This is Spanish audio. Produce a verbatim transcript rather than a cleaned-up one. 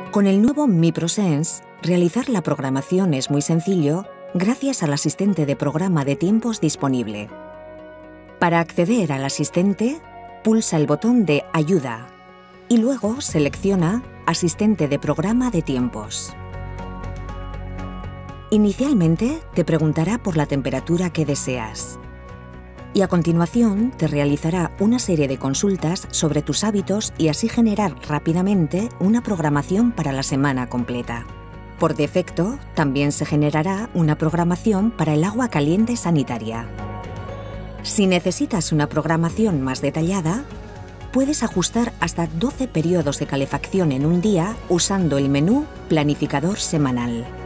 Con el nuevo Mi ProSense, realizar la programación es muy sencillo gracias al asistente de programa de tiempos disponible. Para acceder al asistente, pulsa el botón de Ayuda y luego selecciona Asistente de programa de tiempos. Inicialmente te preguntará por la temperatura que deseas y a continuación te realizará una serie de consultas sobre tus hábitos y así generar rápidamente una programación para la semana completa. Por defecto, también se generará una programación para el agua caliente sanitaria. Si necesitas una programación más detallada, puedes ajustar hasta doce periodos de calefacción en un día usando el menú Planificador semanal.